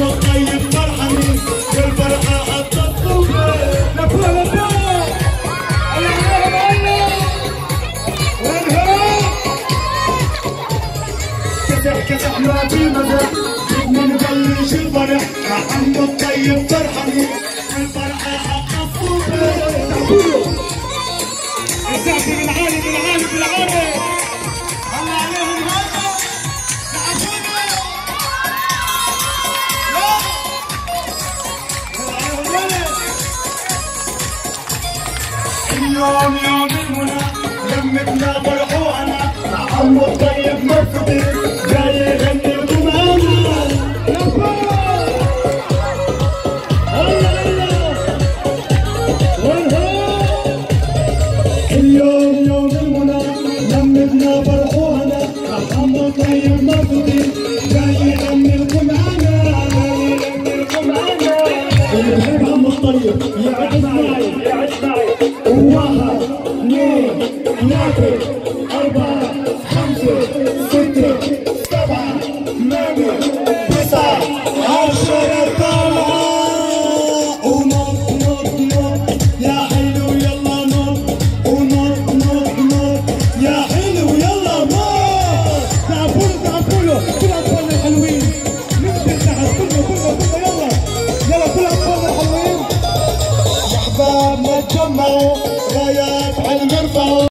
عمو الطيب فرحانين بالفرحة حتى الصوبة. لفوا لفوا الله عليهم وينهم كسح كسح ما في مزح بدنا نبلش الفرح مع عمو الطيب فرحانين بالفرحة حتى الصوبة. الزعف بالعالي بالعالي بالعالي الله عليهم هذا اليوم يوم المنى لمتنا فرحونا مع عمو الطيب مبسوطين جاي يغني لكم انا. يابا هلا هلا اليوم يوم المنى لمتنا فرحونا مع عمو الطيب مبسوطين جاي يغني لكم انا. اللي بحب عمو الطيب يعد معي واحد اثنين ثلاثة